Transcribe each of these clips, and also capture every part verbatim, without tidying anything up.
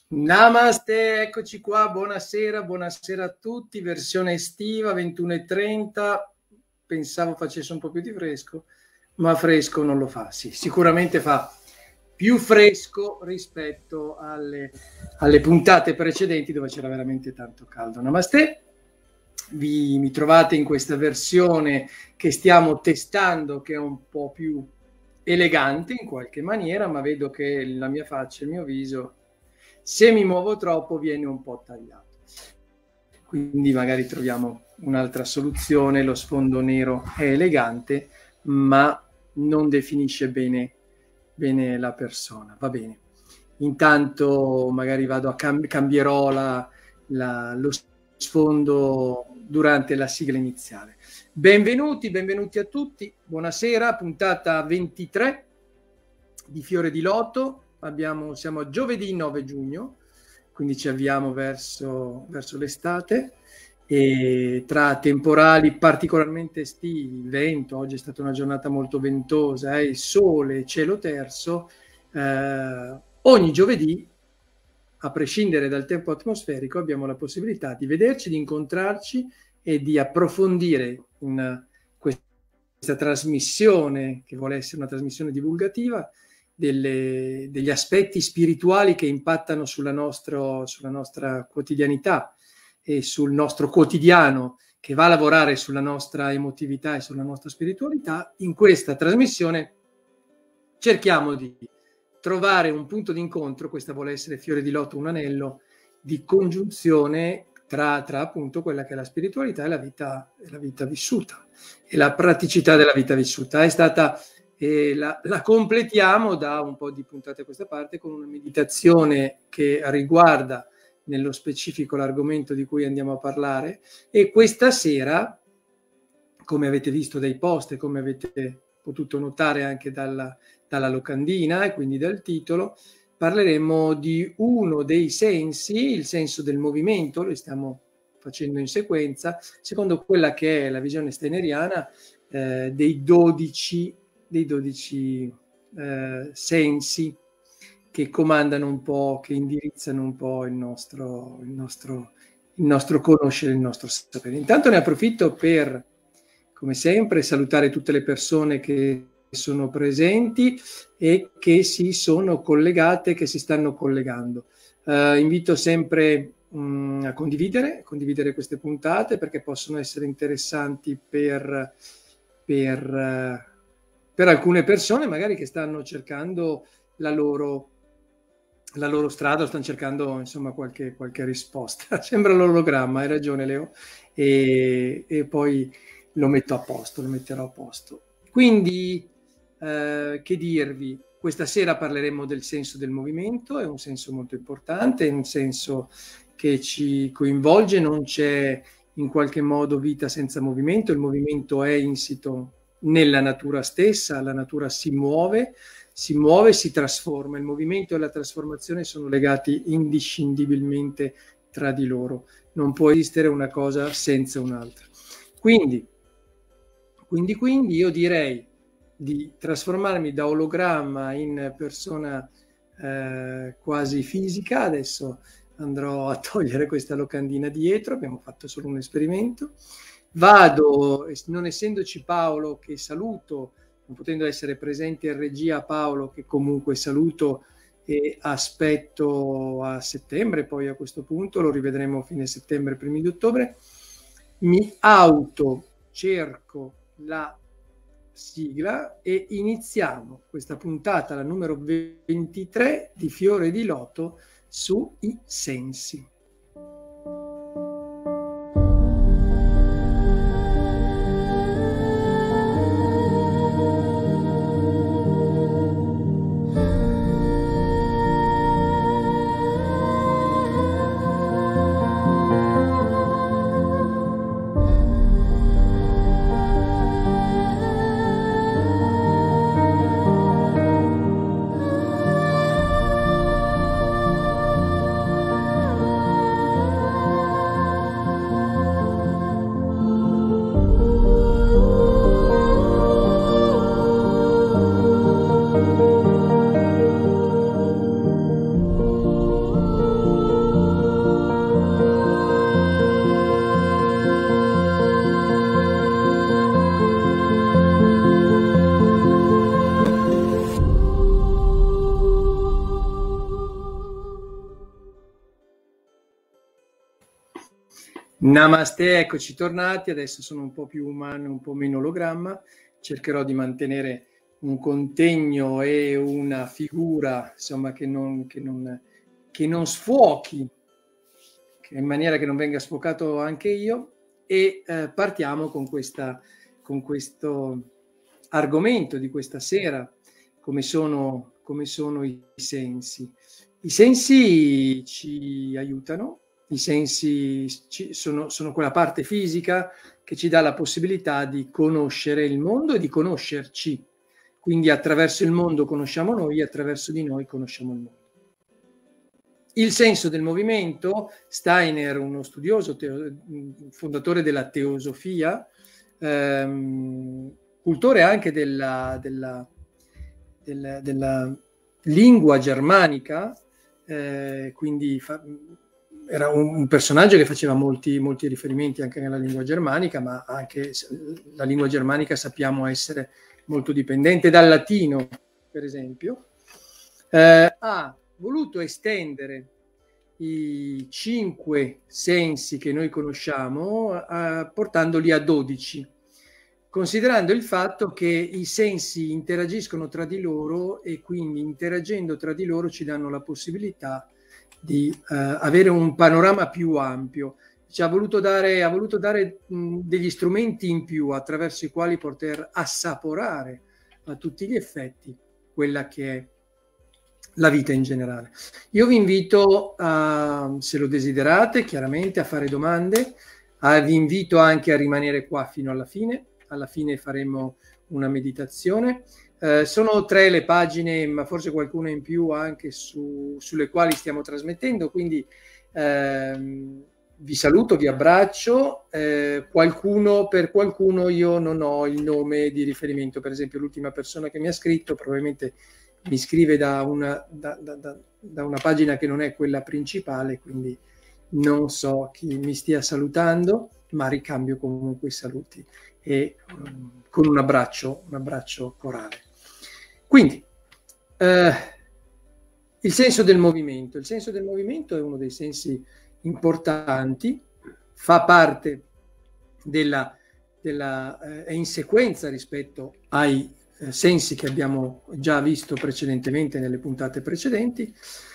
Namaste, eccoci qua, buonasera, buonasera a tutti, versione estiva, ventuno e trenta, pensavo facesse un po' più di fresco, ma fresco non lo fa, sì, sicuramente fa più fresco rispetto alle, alle puntate precedenti dove c'era veramente tanto caldo. Namaste, vi, mi trovate in questa versione che stiamo testando, che è un po' più elegante in qualche maniera, ma vedo che la mia faccia, il mio viso, se mi muovo troppo viene un po' tagliato, quindi magari troviamo un'altra soluzione. Lo sfondo nero è elegante ma non definisce bene, bene la persona, va bene. Intanto magari vado a cam- cambierò la, la, lo sfondo durante la sigla iniziale. Benvenuti, benvenuti a tutti, buonasera, puntata ventitré di Fiore di Loto. Abbiamo, siamo a giovedì nove giugno, quindi ci avviamo verso, verso l'estate, e tra temporali particolarmente estivi, vento, oggi è stata una giornata molto ventosa, eh, sole, cielo terso, eh, ogni giovedì, a prescindere dal tempo atmosferico, abbiamo la possibilità di vederci, di incontrarci e di approfondire in questa trasmissione, che vuole essere una trasmissione divulgativa, Delle, degli aspetti spirituali che impattano sulla, nostro, sulla nostra quotidianità e sul nostro quotidiano, che va a lavorare sulla nostra emotività e sulla nostra spiritualità. In questa trasmissione cerchiamo di trovare un punto di incontro, questa vuole essere Fiore di Loto, un anello di congiunzione tra, tra appunto quella che è la spiritualità e la vita, e la vita vissuta, e la praticità della vita vissuta. È stata E la, la completiamo da un po' di puntate a questa parte con una meditazione che riguarda nello specifico l'argomento di cui andiamo a parlare, e questa sera, come avete visto dai post e come avete potuto notare anche dalla, dalla locandina e quindi dal titolo, parleremo di uno dei sensi, il senso del movimento. Lo stiamo facendo in sequenza secondo quella che è la visione steineriana eh, dei dodici dei dodici eh, sensi che comandano un po', che indirizzano un po' il nostro, il nostro, il nostro conoscere, il nostro sapere. Intanto ne approfitto per, come sempre, salutare tutte le persone che sono presenti e che si sono collegate, che si stanno collegando. Uh, invito sempre um, a condividere, condividere queste puntate, perché possono essere interessanti per... per uh, per alcune persone magari che stanno cercando la loro, la loro strada, stanno cercando insomma qualche, qualche risposta. Sembra l'ologramma, hai ragione Leo, e, e poi lo metto a posto, lo metterò a posto. Quindi eh, che dirvi, questa sera parleremo del senso del movimento, è un senso molto importante, è un senso che ci coinvolge, non c'è in qualche modo vita senza movimento, il movimento è insito nella natura stessa, la natura si muove, si muove, si trasforma. Il movimento e la trasformazione sono legati indiscindibilmente tra di loro. Non può esistere una cosa senza un'altra. Quindi, quindi, quindi io direi di trasformarmi da ologramma in persona eh, quasi fisica. Adesso andrò a togliere questa locandina dietro, abbiamo fatto solo un esperimento. Vado, non essendoci Paolo, che saluto, non potendo essere presente in regia Paolo, che comunque saluto e aspetto a settembre, poi a questo punto lo rivedremo fine settembre, primi di ottobre, mi auto cerco la sigla e iniziamo questa puntata, la numero ventitré di Fiore di Loto, sui sensi. Namaste, eccoci tornati, adesso sono un po' più umano, un po' meno ologramma, cercherò di mantenere un contegno e una figura, insomma, che non, che non, che non sfuochi, che in maniera che non venga sfocato anche io, e eh, partiamo con, questa, con questo argomento di questa sera, come sono, come sono i sensi. I sensi ci aiutano. I sensi sono, sono quella parte fisica che ci dà la possibilità di conoscere il mondo e di conoscerci. Quindi attraverso il mondo conosciamo noi, attraverso di noi conosciamo il mondo. Il senso del movimento, Steiner, uno studioso, teo, fondatore della teosofia, ehm, cultore anche della, della, della, della lingua germanica, eh, quindi fa, era un, un personaggio che faceva molti, molti riferimenti anche nella lingua germanica, ma anche la lingua germanica sappiamo essere molto dipendente dal latino, per esempio, eh, ha voluto estendere i cinque sensi che noi conosciamo, eh, portandoli a dodici, considerando il fatto che i sensi interagiscono tra di loro e quindi interagendo tra di loro ci danno la possibilità di uh, avere un panorama più ampio. Ci ha voluto dare, ha voluto dare mh, degli strumenti in più attraverso i quali poter assaporare a tutti gli effetti quella che è la vita in generale. Io vi invito, a, se lo desiderate, chiaramente a fare domande, a, vi invito anche a rimanere qua fino alla fine. Alla fine faremo una meditazione. Eh, sono tre le pagine, ma forse qualcuna in più anche su, sulle quali stiamo trasmettendo, quindi ehm, vi saluto, vi abbraccio. Eh, qualcuno, per qualcuno io non ho il nome di riferimento, per esempio l'ultima persona che mi ha scritto probabilmente mi scrive da una, da, da, da, da una pagina che non è quella principale, quindi non so chi mi stia salutando, ma ricambio comunque i saluti e um, con un abbraccio, un abbraccio corale. Quindi, eh, il senso del movimento. Il senso del movimento è uno dei sensi importanti, fa parte della, della eh, è in sequenza rispetto ai eh, sensi che abbiamo già visto precedentemente nelle puntate precedenti,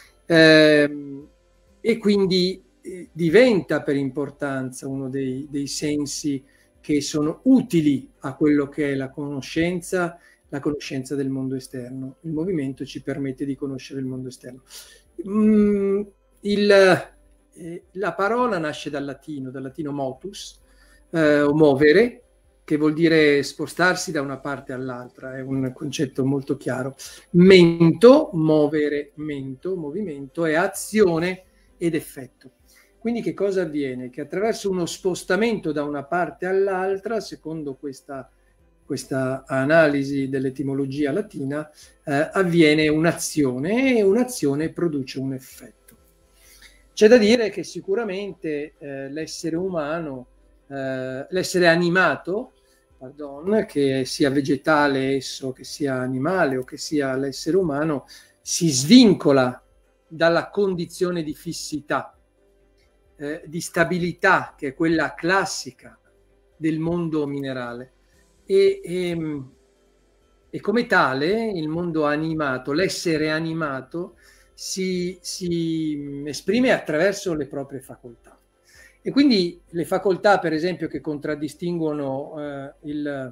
eh, e quindi eh, diventa per importanza uno dei, dei sensi che sono utili a quello che è la conoscenza, la conoscenza del mondo esterno. Il movimento ci permette di conoscere il mondo esterno. Mm, il, eh, la parola nasce dal latino, dal latino motus, eh, o muovere, che vuol dire spostarsi da una parte all'altra, è un concetto molto chiaro. Mento, muovere, mento, movimento, è azione ed effetto. Quindi che cosa avviene? Che attraverso uno spostamento da una parte all'altra, secondo questa, questa analisi dell'etimologia latina, eh, avviene un'azione e un'azione produce un effetto. C'è da dire che sicuramente eh, l'essere umano, eh, l'essere animato, pardon, che sia vegetale esso, che sia animale o che sia l'essere umano, si svincola dalla condizione di fissità, Eh, di stabilità, che è quella classica del mondo minerale, e, e, e come tale il mondo animato, l'essere animato si, si esprime attraverso le proprie facoltà, e quindi le facoltà, per esempio, che contraddistinguono eh, il,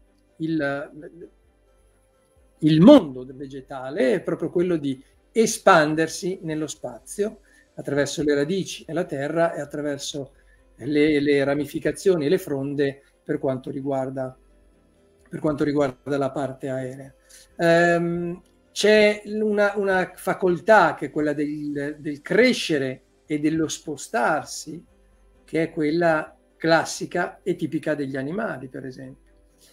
il, il mondo vegetale è proprio quello di espandersi nello spazio attraverso le radici nella terra e attraverso le, le ramificazioni e le fronde per quanto riguarda, per quanto riguarda la parte aerea. Um, c'è una, una facoltà che è quella del, del crescere e dello spostarsi, che è quella classica e tipica degli animali, per esempio.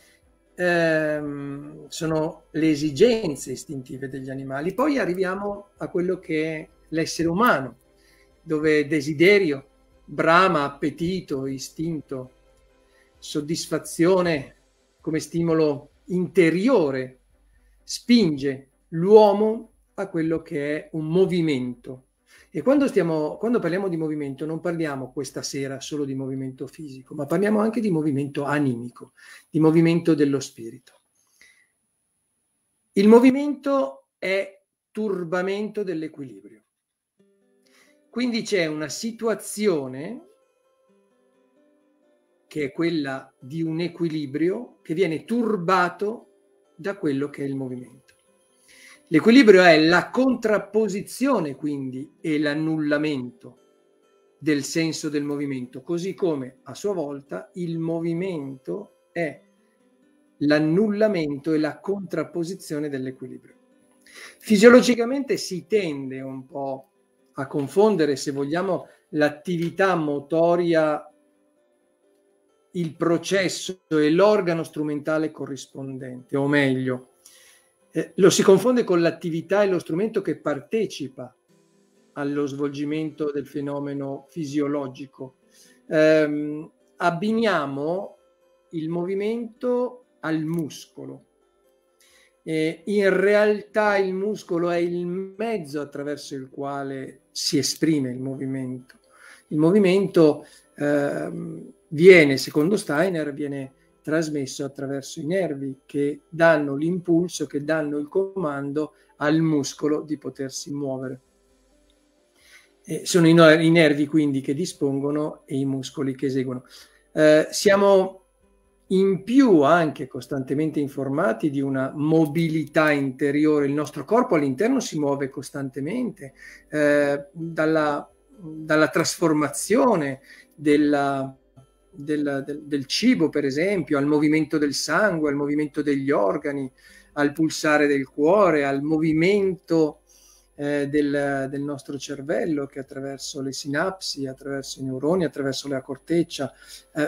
Um, sono le esigenze istintive degli animali. Poi arriviamo a quello che è l'essere umano, dove desiderio, brama, appetito, istinto, soddisfazione come stimolo interiore spinge l'uomo a quello che è un movimento, E quando, stiamo, quando parliamo di movimento non parliamo questa sera solo di movimento fisico, ma parliamo anche di movimento animico, di movimento dello spirito. Il movimento è turbamento dell'equilibrio. Quindi c'è una situazione che è quella di un equilibrio che viene turbato da quello che è il movimento. L'equilibrio è la contrapposizione, quindi, e l'annullamento del senso del movimento, così come a sua volta il movimento è l'annullamento e la contrapposizione dell'equilibrio. Fisiologicamente si tende un po' a confondere, se vogliamo, l'attività motoria, il processo e l'organo strumentale corrispondente, o meglio, eh, lo si confonde con l'attività e lo strumento che partecipa allo svolgimento del fenomeno fisiologico. Eh, abbiniamo il movimento al muscolo. Eh, in realtà il muscolo è il mezzo attraverso il quale si esprime il movimento. Il movimento eh, viene, secondo Steiner, viene trasmesso attraverso i nervi che danno l'impulso, che danno il comando al muscolo di potersi muovere. Eh, sono i, no- i nervi quindi che dispongono e i muscoli che eseguono. Eh, siamo in più anche costantemente informati di una mobilità interiore. Il nostro corpo all'interno si muove costantemente, eh, dalla, dalla trasformazione della, del, del, del cibo, per esempio, al movimento del sangue, al movimento degli organi, al pulsare del cuore, al movimento eh, del, del nostro cervello che attraverso le sinapsi, attraverso i neuroni, attraverso la corteccia, eh,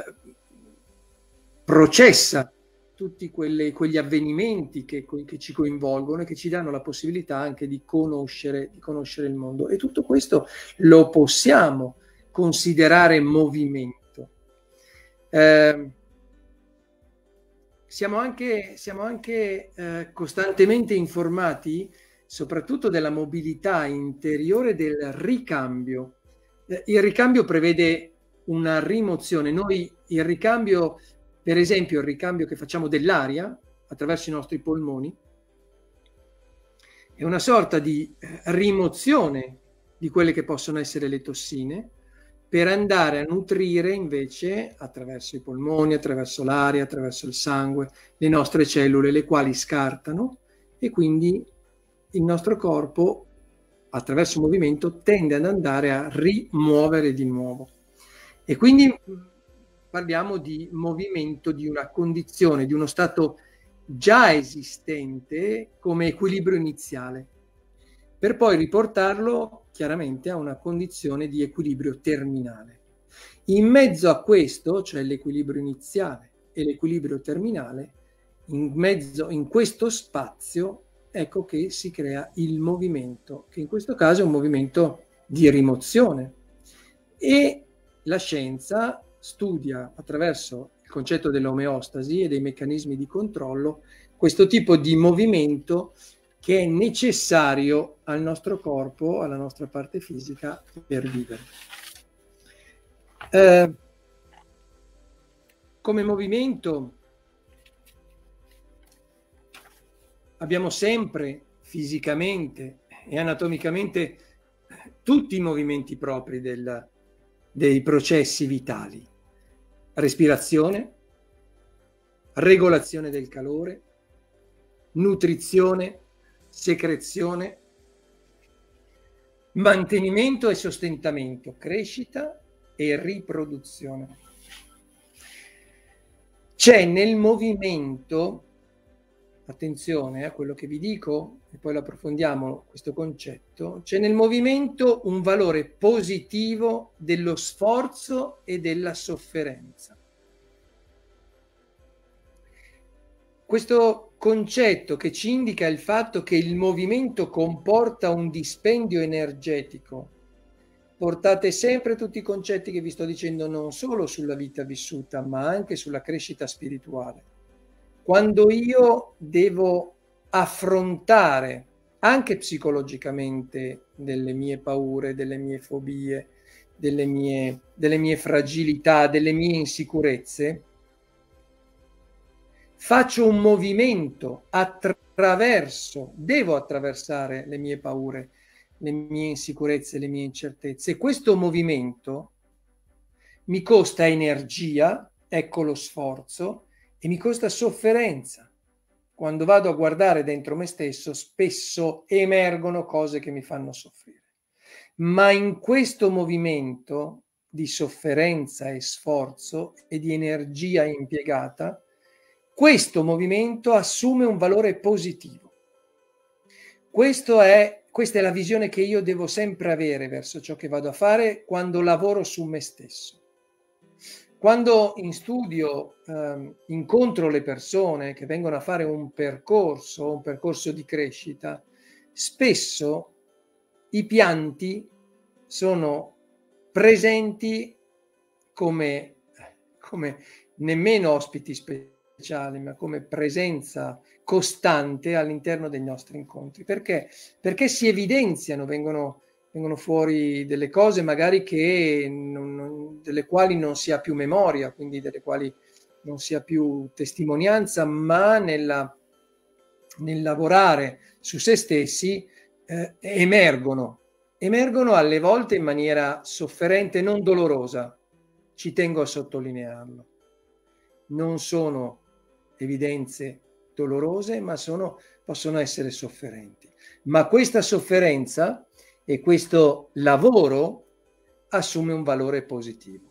processa tutti quelle, quegli avvenimenti che, che ci coinvolgono e che ci danno la possibilità anche di conoscere, di conoscere il mondo. E tutto questo lo possiamo considerare movimento. Eh, siamo anche, siamo anche eh, costantemente informati soprattutto della mobilità interiore del ricambio. Eh, il ricambio prevede una rimozione. Noi il ricambio Per esempio, il ricambio che facciamo dell'aria attraverso i nostri polmoni è una sorta di rimozione di quelle che possono essere le tossine per andare a nutrire invece attraverso i polmoni, attraverso l'aria, attraverso il sangue, le nostre cellule, le quali scartano, e quindi il nostro corpo attraverso il movimento tende ad andare a rimuovere di nuovo. E quindi parliamo di movimento di una condizione, di uno stato già esistente come equilibrio iniziale, per poi riportarlo chiaramente a una condizione di equilibrio terminale. In mezzo a questo, cioè l'equilibrio iniziale e l'equilibrio terminale, in mezzo, in questo spazio, ecco che si crea il movimento, che in questo caso è un movimento di rimozione. E la scienza studia attraverso il concetto dell'omeostasi e dei meccanismi di controllo questo tipo di movimento che è necessario al nostro corpo, alla nostra parte fisica per vivere. Eh, come movimento abbiamo sempre fisicamente e anatomicamente tutti i movimenti propri del, dei processi vitali: respirazione, regolazione del calore, nutrizione, secrezione, mantenimento e sostentamento, crescita e riproduzione. C'è nel movimento, attenzione a quello che vi dico e poi lo approfondiamo questo concetto, c'è nel movimento un valore positivo dello sforzo e della sofferenza. Questo concetto che ci indica il fatto che il movimento comporta un dispendio energetico. Portate sempre tutti i concetti che vi sto dicendo non solo sulla vita vissuta, ma anche sulla crescita spirituale. Quando io devo affrontare anche psicologicamente, delle mie paure, delle mie fobie, delle mie, delle mie fragilità, delle mie insicurezze, faccio un movimento attraverso, devo attraversare le mie paure, le mie insicurezze, le mie incertezze. E questo movimento mi costa energia, ecco lo sforzo, e mi costa sofferenza. Quando vado a guardare dentro me stesso, spesso emergono cose che mi fanno soffrire. Ma in questo movimento di sofferenza e sforzo e di energia impiegata, questo movimento assume un valore positivo. Questo è, questa è la visione che io devo sempre avere verso ciò che vado a fare quando lavoro su me stesso. Quando in studio eh, incontro le persone che vengono a fare un percorso, un percorso di crescita, spesso i pianti sono presenti come, come nemmeno ospiti speciali, ma come presenza costante all'interno dei nostri incontri. Perché? Perché si evidenziano, vengono, vengono fuori delle cose magari che non, non, delle quali non si ha più memoria, quindi delle quali non si ha più testimonianza, ma nella, nel lavorare su se stessi eh, emergono. Emergono alle volte in maniera sofferente, non dolorosa, ci tengo a sottolinearlo. Non sono evidenze dolorose, ma sono, possono essere sofferenti. Ma questa sofferenza e questo lavoro assume un valore positivo.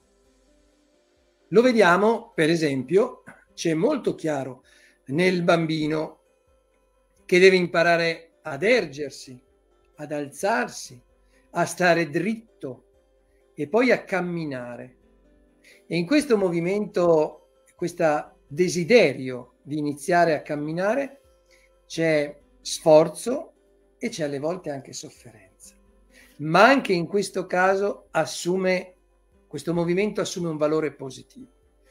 Lo vediamo, per esempio, c'è molto chiaro nel bambino che deve imparare ad ergersi, ad alzarsi, a stare dritto e poi a camminare. E in questo movimento, questo desiderio di iniziare a camminare, c'è sforzo e c'è alle volte anche sofferenza. Ma anche in questo caso assume, questo movimento assume un valore positivo.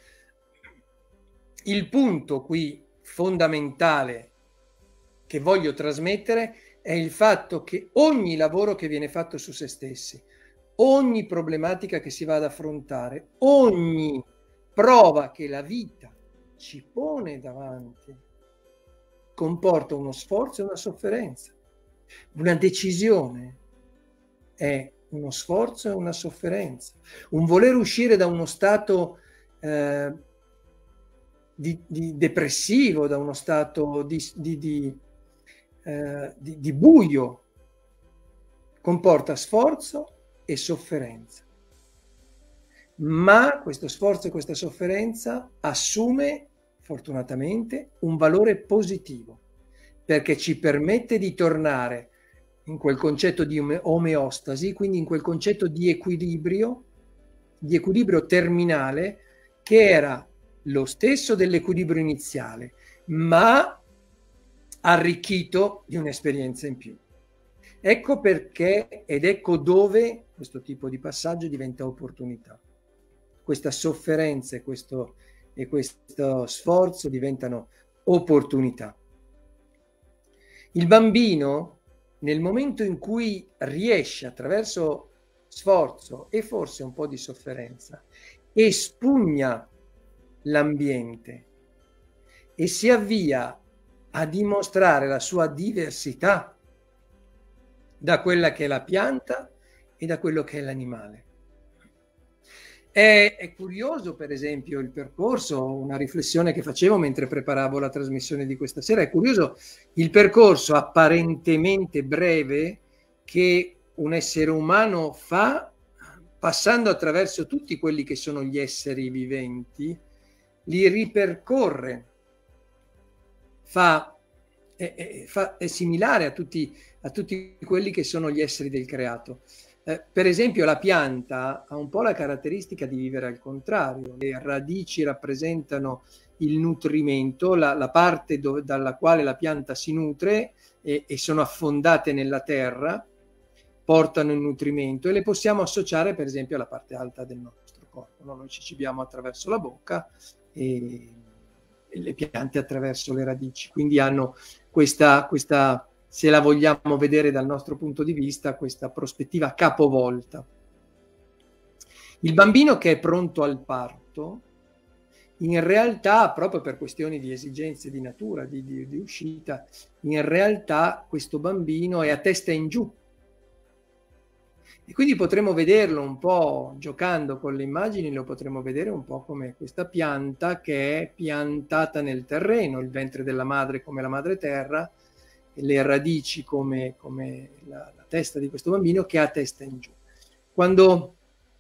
Il punto qui fondamentale che voglio trasmettere è il fatto che ogni lavoro che viene fatto su se stessi, ogni problematica che si va ad affrontare, ogni prova che la vita ci pone davanti, comporta uno sforzo e una sofferenza. Una decisione è uno sforzo e una sofferenza. Un voler uscire da uno stato eh, di, di depressivo, da uno stato di, di, di Eh, di, di buio, comporta sforzo e sofferenza. Ma questo sforzo e questa sofferenza assume, fortunatamente, un valore positivo, perché ci permette di tornare in quel concetto di omeostasi, quindi in quel concetto di equilibrio, di equilibrio terminale, che era lo stesso dell'equilibrio iniziale, ma arricchito di un'esperienza in più. Ecco perché ed ecco dove questo tipo di passaggio diventa opportunità. Questa sofferenza e questo, e questo sforzo diventano opportunità. Il bambino, nel momento in cui riesce attraverso sforzo e forse un po' di sofferenza, espugna l'ambiente e si avvia a dimostrare la sua diversità da quella che è la pianta e da quello che è l'animale. È, è curioso, per esempio, il percorso, una riflessione che facevo mentre preparavo la trasmissione di questa sera, è curioso il percorso apparentemente breve che un essere umano fa passando attraverso tutti quelli che sono gli esseri viventi, li ripercorre. Fa, è, è, fa, è similare a tutti, a tutti quelli che sono gli esseri del creato. Eh, per esempio la pianta ha un po' la caratteristica di vivere al contrario. Le radici rappresentano il nutrimento, la, la parte dove, dalla quale la pianta si nutre e, e sono affondate nella terra, portano il nutrimento e le possiamo associare per esempio alla parte alta del nostro corpo. No? Noi ci cibiamo attraverso la bocca e le piante attraverso le radici, quindi hanno questa, questa se la vogliamo vedere dal nostro punto di vista, questa prospettiva capovolta. Il bambino che è pronto al parto, in realtà, proprio per questioni di esigenze di natura, di, di, di uscita, in realtà questo bambino è a testa in giù. E quindi potremo vederlo un po', giocando con le immagini, lo potremo vedere un po' come questa pianta che è piantata nel terreno, il ventre della madre come la madre terra, le radici come, come la, la testa di questo bambino che ha testa in giù. Quando,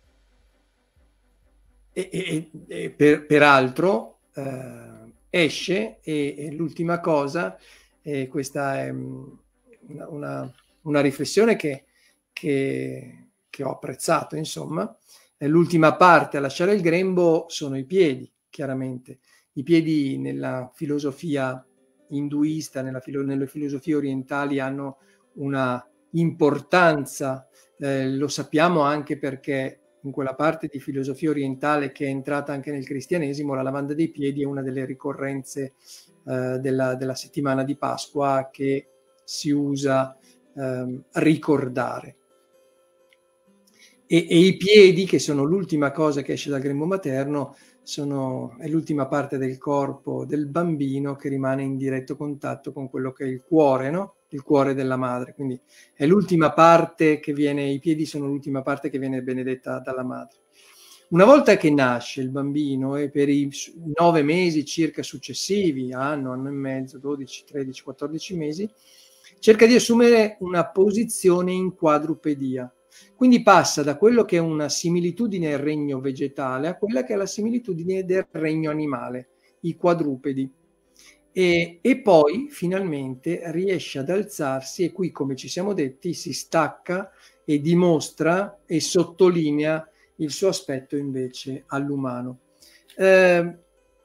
e, e, e per, peraltro, eh, esce e, e l'ultima cosa, e questa è una, una, una riflessione che, che, che ho apprezzato, insomma, è l'ultima parte a lasciare il grembo sono i piedi, chiaramente. I piedi nella filosofia induista, nella filo, nelle filosofie orientali hanno una importanza, eh, lo sappiamo anche perché in quella parte di filosofia orientale che è entrata anche nel cristianesimo, la lavanda dei piedi è una delle ricorrenze eh, della, della settimana di Pasqua che si usa eh, ricordare. E, e i piedi, che sono l'ultima cosa che esce dal grembo materno, sono, è l'ultima parte del corpo del bambino che rimane in diretto contatto con quello che è il cuore, no? Il cuore della madre. Quindi è l'ultima parte che viene, i piedi sono l'ultima parte che viene benedetta dalla madre. Una volta che nasce il bambino e per i nove mesi circa successivi, anno, anno e mezzo, dodici, tredici, quattordici mesi, cerca di assumere una posizione in quadrupedia. Quindi passa da quello che è una similitudine al regno vegetale a quella che è la similitudine del regno animale, i quadrupedi. E, e poi finalmente riesce ad alzarsi e qui, come ci siamo detti, si stacca e dimostra e sottolinea il suo aspetto invece all'umano. Eh,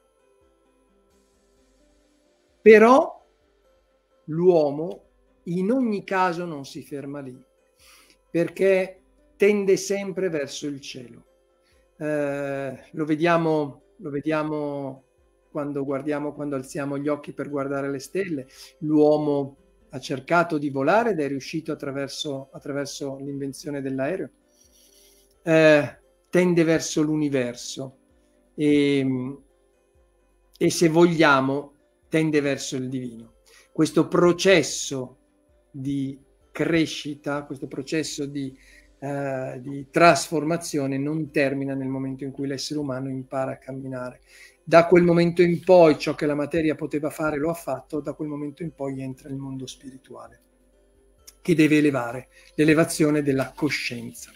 però l'uomo in ogni caso non si ferma lì, perché tende sempre verso il cielo. Eh, lo vediamo, lo vediamo quando guardiamo, quando alziamo gli occhi per guardare le stelle. L'uomo ha cercato di volare ed è riuscito attraverso, attraverso l'invenzione dell'aereo. Eh, tende verso l'universo e, e se vogliamo tende verso il divino. Questo processo di crescita, questo processo di, uh, di trasformazione non termina nel momento in cui l'essere umano impara a camminare. Da quel momento in poi ciò che la materia poteva fare lo ha fatto, da quel momento in poi entra il mondo spirituale, che deve elevare l'elevazione della coscienza.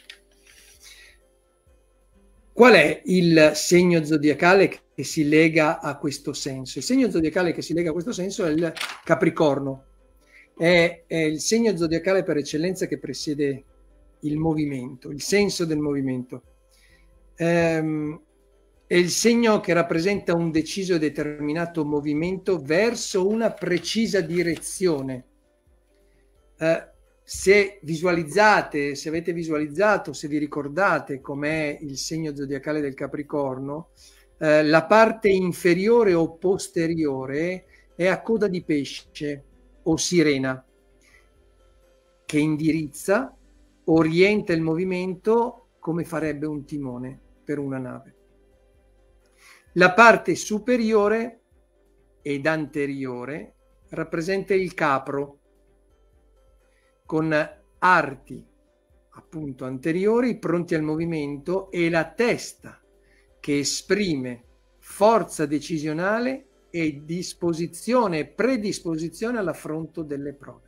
Qual è il segno zodiacale che si lega a questo senso? Il segno zodiacale che si lega a questo senso è il Capricorno. È, è il segno zodiacale per eccellenza che presiede il movimento, il senso del movimento. Ehm, è il segno che rappresenta un deciso e determinato movimento verso una precisa direzione. Eh, se visualizzate, se avete visualizzato, se vi ricordate com'è il segno zodiacale del Capricorno, eh, la parte inferiore o posteriore è a coda di pesce o sirena, che indirizza, orienta il movimento come farebbe un timone per una nave. La parte superiore ed anteriore rappresenta il capro, con arti appunto anteriori pronti al movimento e la testa che esprime forza decisionale e disposizione, predisposizione all'affronto delle prove.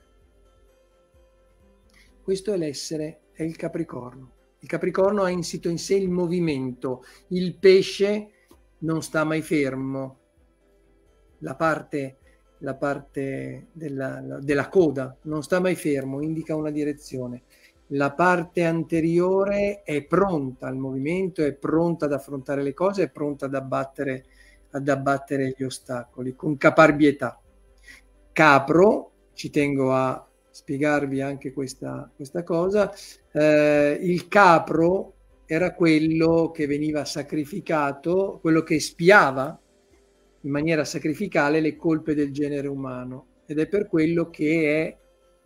Questo è l'essere, è il Capricorno. Il Capricorno ha insito in sé il movimento. Il pesce non sta mai fermo. La parte, la parte della, della coda non sta mai fermo, indica una direzione. La parte anteriore è pronta al movimento, è pronta ad affrontare le cose, è pronta ad abbattere, ad abbattere gli ostacoli, con caparbietà. Capro, ci tengo a spiegarvi anche questa, questa cosa, eh, il capro era quello che veniva sacrificato, quello che espiava in maniera sacrificale le colpe del genere umano, ed è per quello che è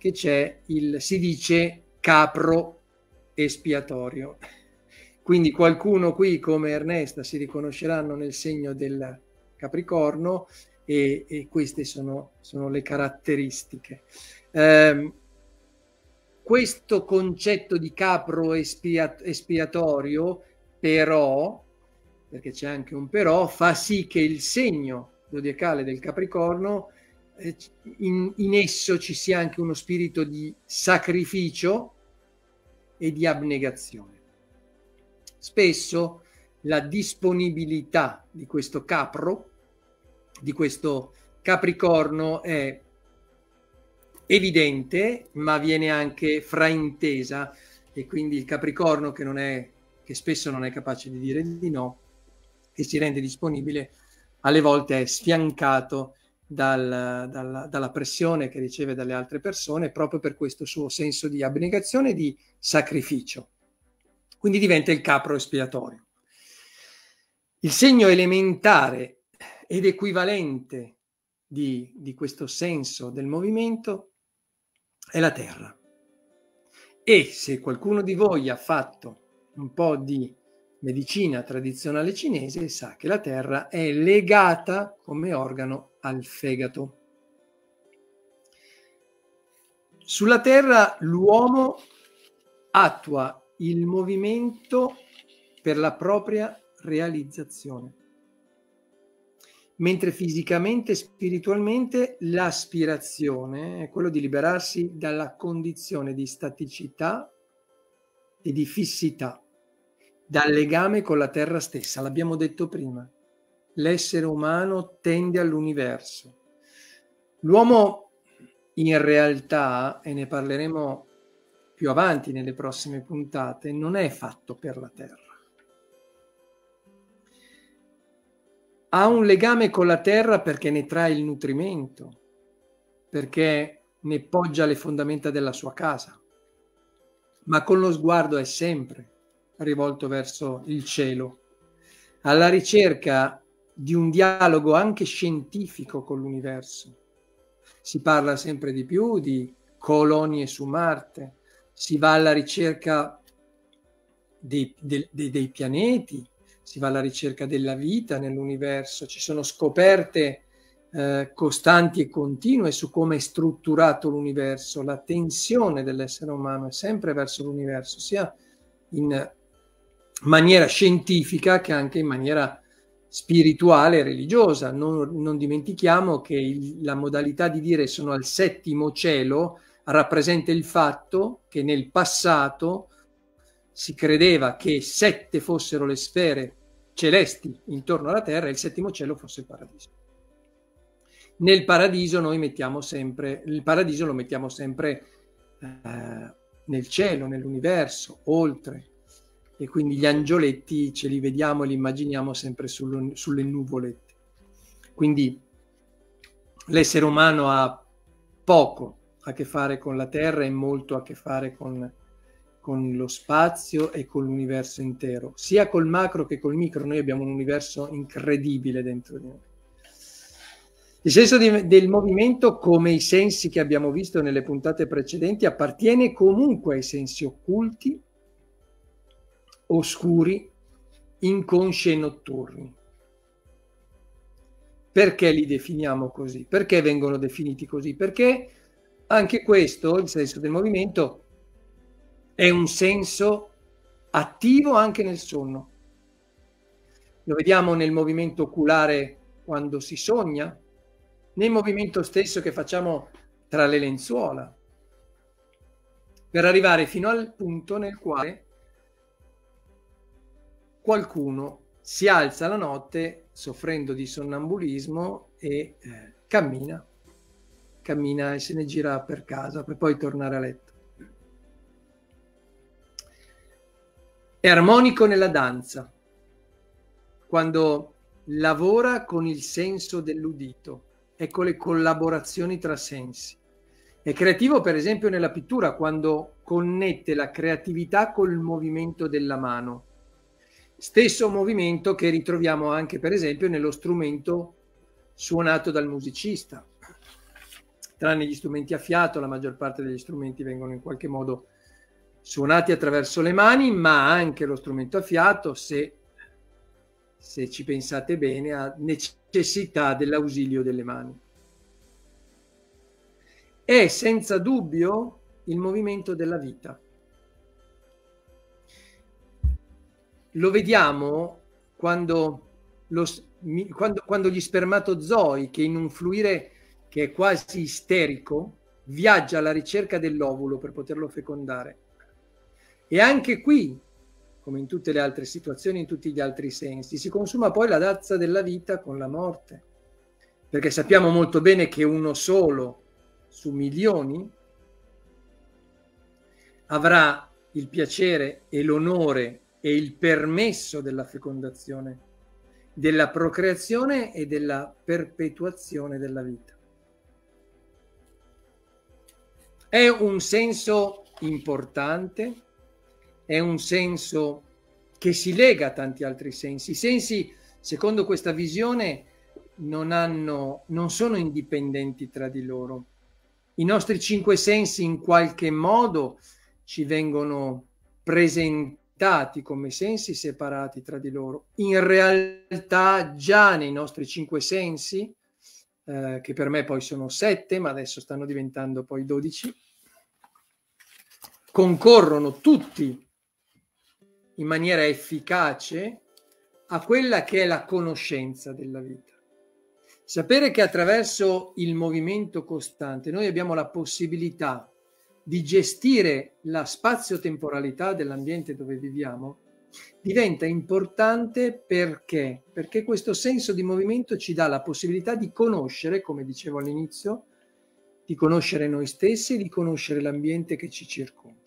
che c'è il, si dice, capro espiatorio. Quindi qualcuno qui come Ernesta si riconosceranno nel segno del Capricorno e, e queste sono, sono le caratteristiche. Eh, questo concetto di capro espia, espiatorio però, perché c'è anche un però, fa sì che il segno zodiacale del Capricorno, eh, in, in esso ci sia anche uno spirito di sacrificio e di abnegazione. Spesso la disponibilità di questo capro, di questo Capricorno, è evidente, ma viene anche fraintesa, e quindi il Capricorno che non è, che spesso non è capace di dire di no, che si rende disponibile, alle volte è sfiancato dal, dal, dalla pressione che riceve dalle altre persone, proprio per questo suo senso di abnegazione e di sacrificio. Quindi diventa il capro espiatorio. Il segno elementare ed equivalente di, di questo senso del movimento è la Terra. E se qualcuno di voi ha fatto un po' di medicina tradizionale cinese, sa che la Terra è legata come organo al fegato. Sulla Terra l'uomo attua il movimento per la propria realizzazione, mentre fisicamente e spiritualmente l'aspirazione è quello di liberarsi dalla condizione di staticità e di fissità, dal legame con la terra stessa. L'abbiamo detto prima, l'essere umano tende all'universo. L'uomo in realtà, e ne parleremo più avanti nelle prossime puntate, non è fatto per la terra. Ha un legame con la terra perché ne trae il nutrimento, perché ne poggia le fondamenta della sua casa, ma con lo sguardo è sempre rivolto verso il cielo, alla ricerca di un dialogo anche scientifico con l'universo. Si parla sempre di più di colonie su Marte, si va alla ricerca dei, dei, dei pianeti, si va alla ricerca della vita nell'universo, ci sono scoperte eh, costanti e continue su come è strutturato l'universo. La tensione dell'essere umano è sempre verso l'universo, sia in maniera scientifica che anche in maniera spirituale e religiosa. Non, non dimentichiamo che il, la modalità di dire sono al settimo cielo rappresenta il fatto che nel passato si credeva che sette fossero le sfere celesti intorno alla Terra e il settimo cielo fosse il paradiso. Nel paradiso noi mettiamo sempre, il paradiso lo mettiamo sempre eh, nel cielo, nell'universo, oltre, e quindi gli angioletti ce li vediamo e li immaginiamo sempre sul, sulle nuvolette. Quindi l'essere umano ha poco a che fare con la Terra e molto a che fare con con lo spazio e con l'universo intero, sia col macro che col micro. Noi abbiamo un universo incredibile dentro di noi. Il senso di, del movimento, come i sensi che abbiamo visto nelle puntate precedenti, appartiene comunque ai sensi occulti, oscuri, inconsci e notturni. Perché li definiamo così? Perché vengono definiti così? Perché anche questo, il senso del movimento, è un senso attivo anche nel sonno. Lo vediamo nel movimento oculare quando si sogna, nel movimento stesso che facciamo tra le lenzuola, per arrivare fino al punto nel quale qualcuno si alza la notte soffrendo di sonnambulismo e eh, cammina, cammina e se ne gira per casa per poi tornare a letto. È armonico nella danza, quando lavora con il senso dell'udito e con le collaborazioni tra sensi. È creativo, per esempio, nella pittura, quando connette la creatività col movimento della mano. Stesso movimento che ritroviamo anche, per esempio, nello strumento suonato dal musicista. tranne gli strumenti a fiato, la maggior parte degli strumenti vengono in qualche modo suonati attraverso le mani, ma anche lo strumento a fiato, se, se ci pensate bene, ha necessità dell'ausilio delle mani. È senza dubbio il movimento della vita. Lo vediamo quando, lo, quando, quando gli spermatozoi, che in un fluire che è quasi isterico, viaggia alla ricerca dell'ovulo per poterlo fecondare. E anche qui, come in tutte le altre situazioni, in tutti gli altri sensi, si consuma poi la danza della vita con la morte. Perché sappiamo molto bene che uno solo su milioni avrà il piacere e l'onore e il permesso della fecondazione, della procreazione e della perpetuazione della vita. È un senso importante, è un senso che si lega a tanti altri sensi. I sensi, secondo questa visione, non hanno, non sono indipendenti tra di loro. I nostri cinque sensi in qualche modo ci vengono presentati come sensi separati tra di loro. In realtà già nei nostri cinque sensi, eh, che per me poi sono sette, ma adesso stanno diventando poi dodici, concorrono tutti in maniera efficace a quella che è la conoscenza della vita. Sapere che attraverso il movimento costante noi abbiamo la possibilità di gestire la spazio-temporalità dell'ambiente dove viviamo diventa importante perché? Perché questo senso di movimento ci dà la possibilità di conoscere, come dicevo all'inizio, di conoscere noi stessi e di conoscere l'ambiente che ci circonda.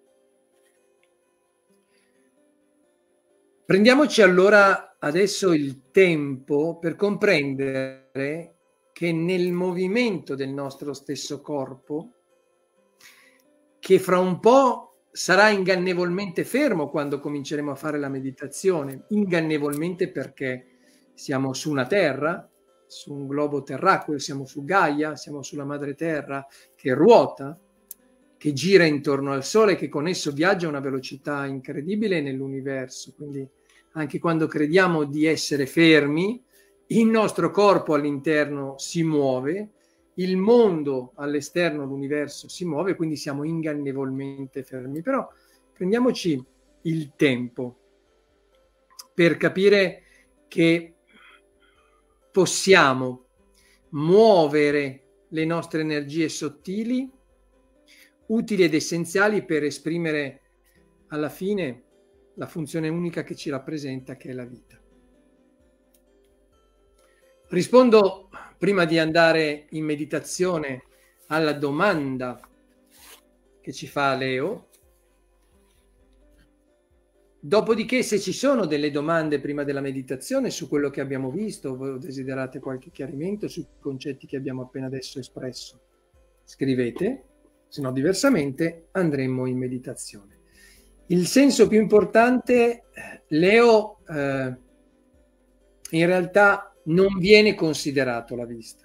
Prendiamoci allora adesso il tempo per comprendere che nel movimento del nostro stesso corpo, che fra un po' sarà ingannevolmente fermo quando cominceremo a fare la meditazione, ingannevolmente perché siamo su una terra, su un globo terracqueo, siamo su Gaia, siamo sulla madre terra che ruota, che gira intorno al Sole, che con esso viaggia a una velocità incredibile nell'universo, quindi anche quando crediamo di essere fermi, il nostro corpo all'interno si muove, il mondo all'esterno, l'universo si muove, quindi siamo ingannevolmente fermi. Però prendiamoci il tempo per capire che possiamo muovere le nostre energie sottili, utili ed essenziali per esprimere alla fine la funzione unica che ci rappresenta, che è la vita. Rispondo, prima di andare in meditazione, alla domanda che ci fa Leo. Dopodiché, se ci sono delle domande prima della meditazione su quello che abbiamo visto, o desiderate qualche chiarimento sui concetti che abbiamo appena adesso espresso, scrivete, se no diversamente andremo in meditazione. Il senso più importante, Leo, eh, in realtà non viene considerato alla vista,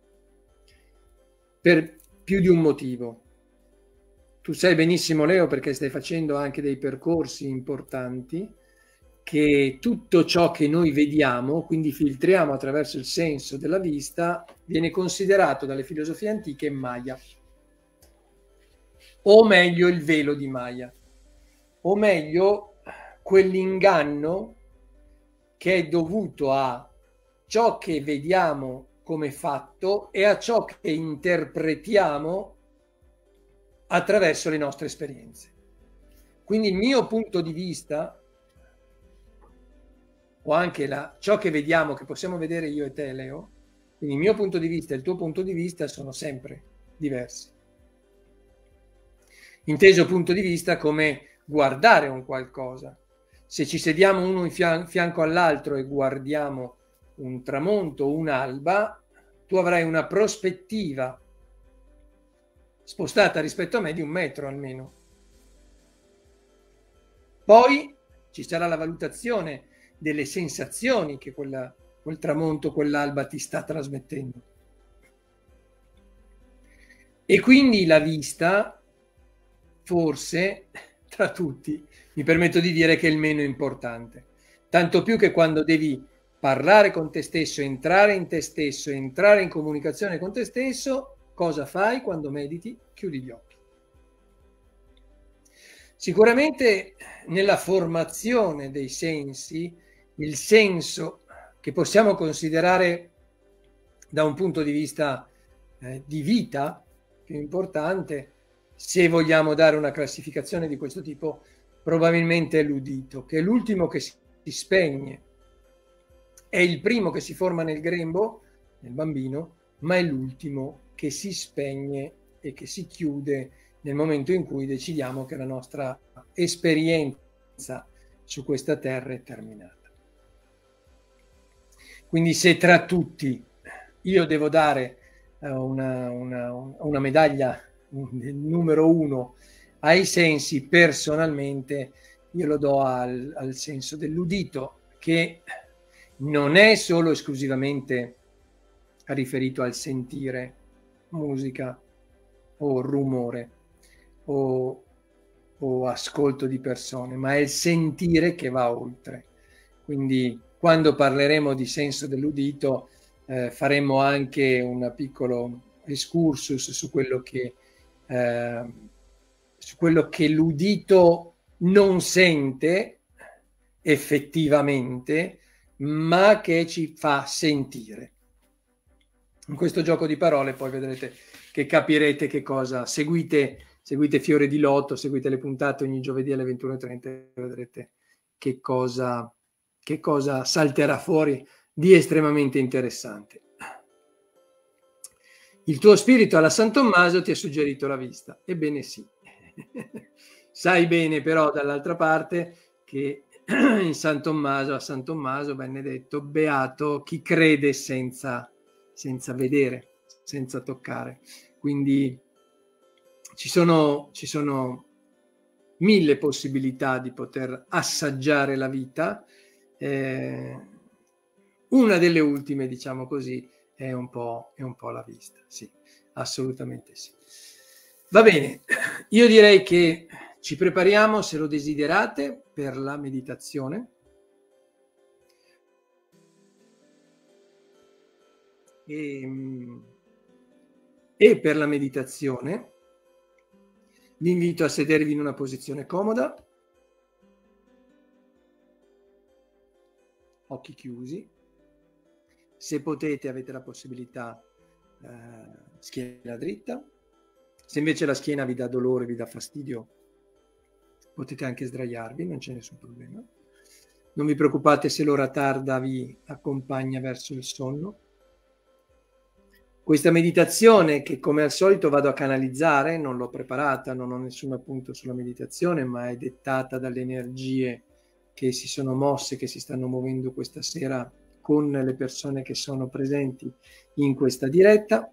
per più di un motivo. Tu sai benissimo, Leo, perché stai facendo anche dei percorsi importanti, che tutto ciò che noi vediamo, quindi filtriamo attraverso il senso della vista, viene considerato dalle filosofie antiche Maya, o meglio il velo di Maya. O meglio, quell'inganno che è dovuto a ciò che vediamo come fatto e a ciò che interpretiamo attraverso le nostre esperienze. Quindi il mio punto di vista, o anche la, ciò che vediamo, che possiamo vedere io e te, Leo, quindi il mio punto di vista e il tuo punto di vista sono sempre diversi. Inteso punto di vista come guardare un qualcosa. Se ci sediamo uno in fian- fianco all'altro e guardiamo un tramonto o un'alba, tu avrai una prospettiva spostata rispetto a me di un metro almeno. Poi ci sarà la valutazione delle sensazioni che quella, quel tramonto, quell'alba ti sta trasmettendo. E quindi la vista, forse, tra tutti, mi permetto di dire che è il meno importante. Tanto più che quando devi parlare con te stesso, entrare in te stesso, entrare in comunicazione con te stesso, cosa fai quando mediti? Chiudi gli occhi. Sicuramente nella formazione dei sensi, il senso che possiamo considerare da un punto di vista eh, di vita più importante, se vogliamo dare una classificazione di questo tipo, probabilmente è l'udito, che è l'ultimo che si spegne, è il primo che si forma nel grembo, nel bambino, ma è l'ultimo che si spegne e che si chiude nel momento in cui decidiamo che la nostra esperienza su questa terra è terminata. Quindi se tra tutti io devo dare una, una, una medaglia numero uno ai sensi, personalmente io lo do al, al senso dell'udito, che non è solo esclusivamente riferito al sentire musica o rumore o, o ascolto di persone, ma è il sentire che va oltre. Quindi quando parleremo di senso dell'udito eh, faremo anche un piccolo excursus su quello che eh, su quello che l'udito non sente effettivamente, ma che ci fa sentire. In questo gioco di parole poi vedrete che capirete che cosa. Seguite, seguite Fiore di Lotto, seguite le puntate ogni giovedì alle ventuno e trenta e vedrete che cosa, che cosa salterà fuori di estremamente interessante. Il tuo spirito alla San Tommaso ti ha suggerito la vista. Ebbene sì. Sai bene però dall'altra parte che in San Tommaso, a San Tommaso venne detto beato chi crede senza, senza vedere, senza toccare. Quindi ci sono, ci sono mille possibilità di poter assaggiare la vita. Eh, una delle ultime, diciamo così, è un po', è un po' la vista. Sì, assolutamente sì. Va bene, io direi che ci prepariamo, se lo desiderate, per la meditazione. E, e per la meditazione vi invito a sedervi in una posizione comoda, occhi chiusi. Se potete, avete la possibilità, eh, schiena dritta. Se invece la schiena vi dà dolore, vi dà fastidio, potete anche sdraiarvi, non c'è nessun problema. Non vi preoccupate se l'ora tarda vi accompagna verso il sonno. Questa meditazione, che come al solito vado a canalizzare, non l'ho preparata, non ho nessun appunto sulla meditazione, ma è dettata dalle energie che si sono mosse, che si stanno muovendo questa sera con le persone che sono presenti in questa diretta,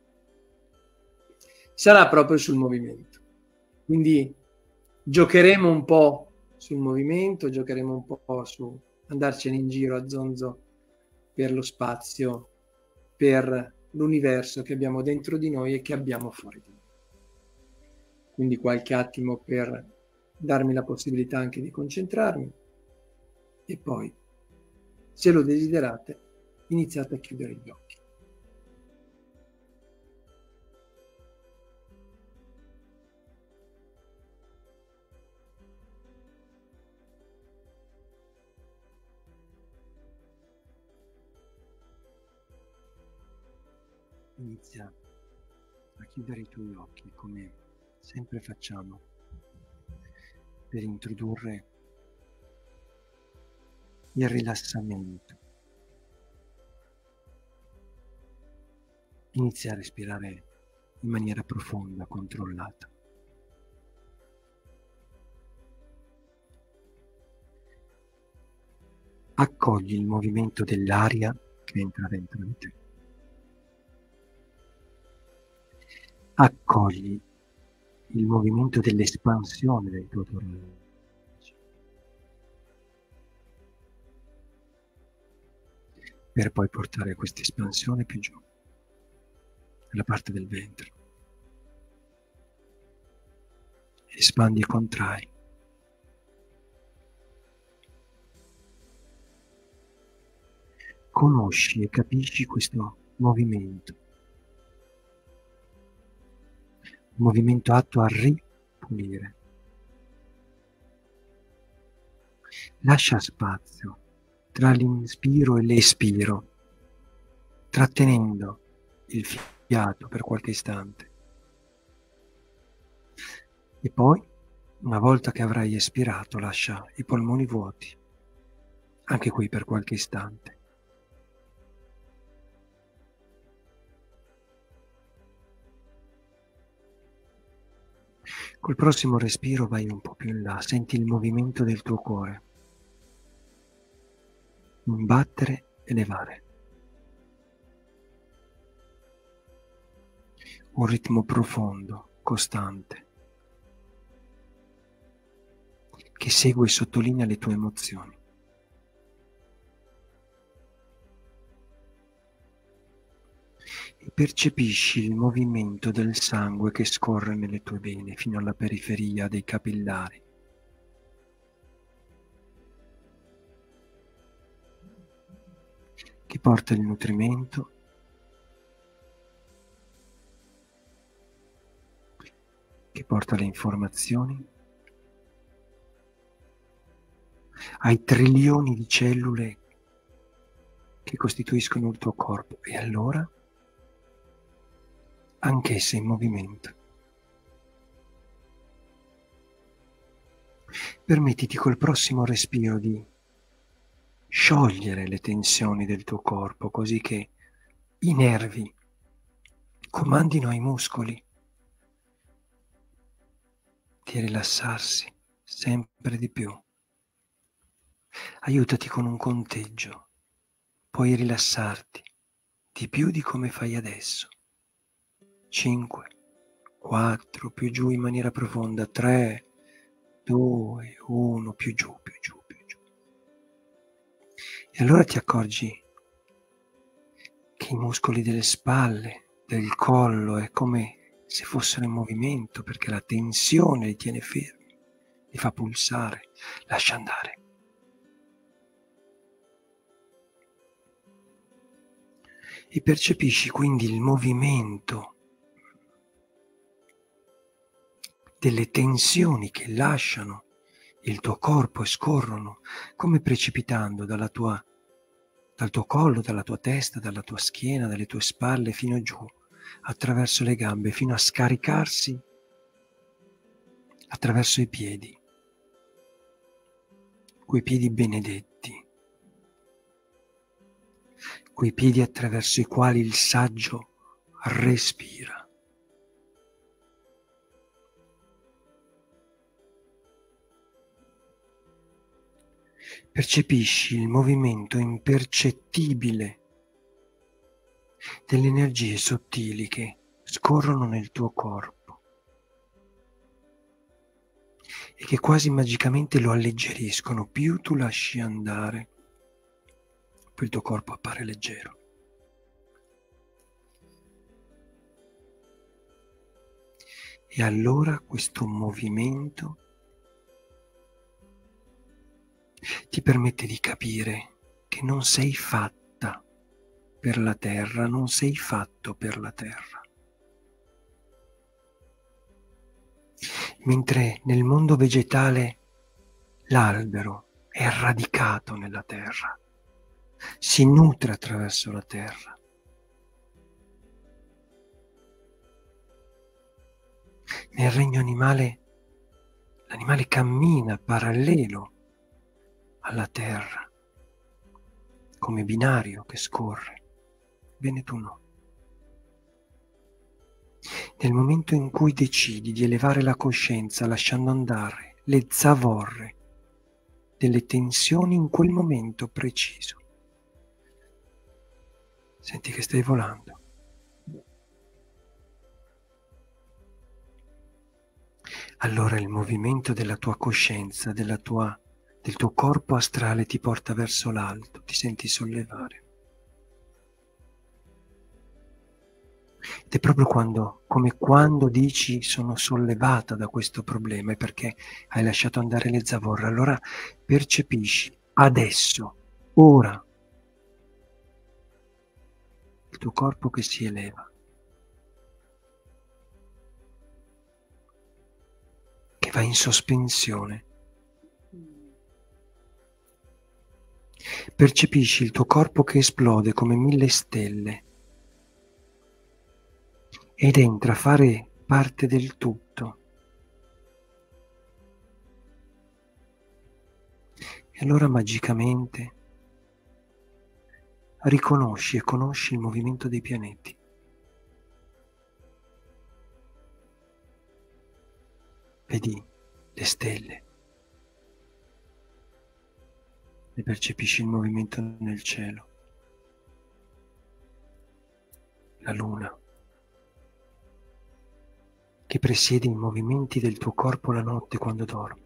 sarà proprio sul movimento. Quindi giocheremo un po' sul movimento, giocheremo un po' su andarcene in giro a zonzo per lo spazio, per l'universo che abbiamo dentro di noi e che abbiamo fuori di noi. Quindi qualche attimo per darmi la possibilità anche di concentrarmi e poi, se lo desiderate, iniziate a chiudere gli occhi. Inizia a chiudere i tuoi occhi come sempre facciamo per introdurre il rilassamento. Inizia a respirare in maniera profonda, controllata. Accogli il movimento dell'aria che entra dentro di te. Accogli il movimento dell'espansione del tuo torace. Per poi portare questa espansione più giù, nella parte del ventre. espandi e contrai. Conosci e capisci questo movimento, un movimento atto a ripulire. Lascia spazio tra l'inspiro e l'espiro, trattenendo il fiato per qualche istante. E poi, una volta che avrai espirato, lascia i polmoni vuoti, anche qui per qualche istante. Col prossimo respiro vai un po' più in là, senti il movimento del tuo cuore, battere e levare. Un ritmo profondo, costante, che segue e sottolinea le tue emozioni. E percepisci il movimento del sangue che scorre nelle tue vene fino alla periferia dei capillari. Che porta il nutrimento, che porta le informazioni ai trilioni di cellule che costituiscono il tuo corpo, e allora anch'esse in movimento. Permettiti col prossimo respiro di sciogliere le tensioni del tuo corpo, così che i nervi comandino ai muscoli di rilassarsi sempre di più. Aiutati con un conteggio, puoi rilassarti di più di come fai adesso. cinque, quattro, più giù in maniera profonda, tre, due, uno, più giù, più giù, più giù. E allora ti accorgi che i muscoli delle spalle, del collo, è come se fossero in movimento, perché la tensione li tiene fermi, li fa pulsare. Lascia andare. E percepisci quindi il movimento delle tensioni che lasciano il tuo corpo e scorrono come precipitando dalla tua, dal tuo collo, dalla tua testa, dalla tua schiena, dalle tue spalle fino giù, attraverso le gambe, fino a scaricarsi attraverso i piedi, quei piedi benedetti, quei piedi attraverso i quali il saggio respira. Percepisci il movimento impercettibile delle energie sottili che scorrono nel tuo corpo e che quasi magicamente lo alleggeriscono. Più tu lasci andare, più il tuo corpo appare leggero. E allora questo movimento ti permette di capire che non sei fatta per la terra, non sei fatto per la terra. Mentre nel mondo vegetale l'albero è radicato nella terra, si nutre attraverso la terra. Nel regno animale, l'animale cammina parallelo alla terra, come binario che scorre. Bene, tu no. Nel momento in cui decidi di elevare la coscienza lasciando andare le zavorre delle tensioni in quel momento preciso, senti che stai volando. Allora il movimento della tua coscienza, della tua, del tuo corpo astrale ti porta verso l'alto, ti senti sollevare. Ed è proprio quando, come quando dici sono sollevata da questo problema, è perché hai lasciato andare le zavorre. Allora percepisci adesso, ora, il tuo corpo che si eleva, che va in sospensione. Percepisci il tuo corpo che esplode come mille stelle ed entra a fare parte del tutto. E allora magicamente riconosci e conosci il movimento dei pianeti. Vedi le stelle, e percepisci il movimento nel cielo, la luna, che presiede i movimenti del tuo corpo la notte quando dormi.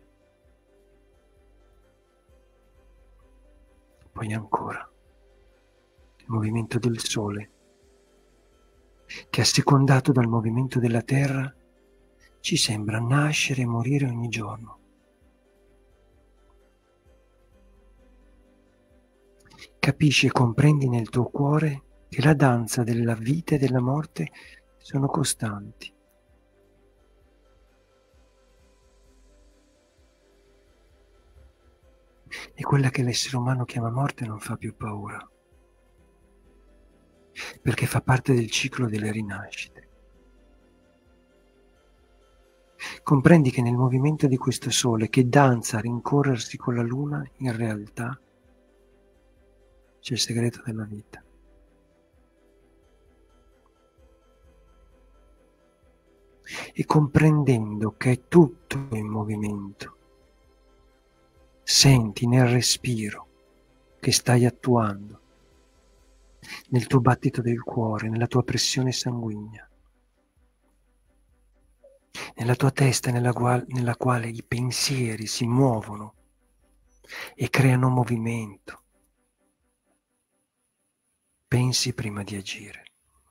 Poi ancora il movimento del sole, che assecondato dal movimento della terra ci sembra nascere e morire ogni giorno. Capisci e comprendi nel tuo cuore che la danza della vita e della morte sono costanti. E quella che l'essere umano chiama morte non fa più paura, perché fa parte del ciclo delle rinascite. Comprendi che nel movimento di questo sole che danza a rincorrersi con la luna, in realtà c'è il segreto della vita. E comprendendo che è tutto in movimento, senti nel respiro che stai attuando, nel tuo battito del cuore, nella tua pressione sanguigna, nella tua testa nella quale, nella quale i pensieri si muovono e creano movimento. Pensi prima di agire.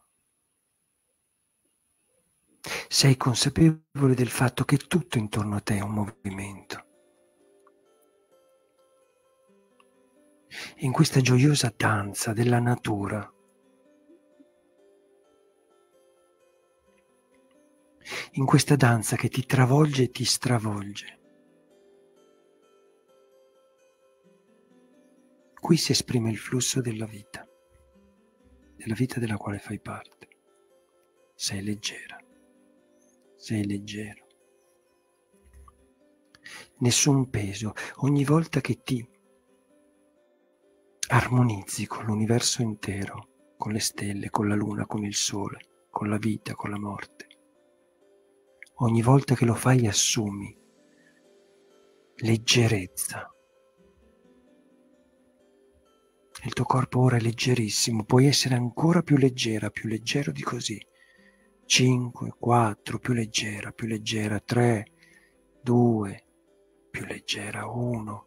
Sei consapevole del fatto che tutto intorno a te è un movimento. In questa gioiosa danza della natura, in questa danza che ti travolge e ti stravolge, qui si esprime il flusso della vita, della vita della quale fai parte. Sei leggera, sei leggero. Nessun peso. Ogni volta che ti armonizzi con l'universo intero, con le stelle, con la luna, con il sole, con la vita, con la morte, ogni volta che lo fai assumi leggerezza. Il tuo corpo ora è leggerissimo, puoi essere ancora più leggera, più leggero di così. cinque, quattro, più leggera, più leggera, tre, due, più leggera, uno.